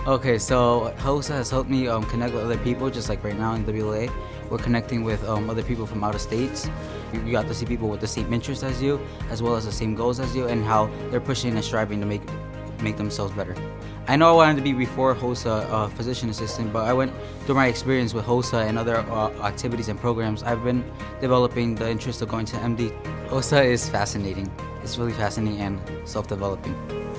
Okay, so HOSA has helped me connect with other people, just like right now in WLA. We're connecting with other people from out of states. You got to see people with the same interests as you, as well as the same goals as you, and how they're pushing and striving to make themselves better. I know I wanted to be before HOSA physician assistant, but I went through my experience with HOSA and other activities and programs. I've been developing the interest of going to MD. HOSA is fascinating. It's really fascinating and self-developing.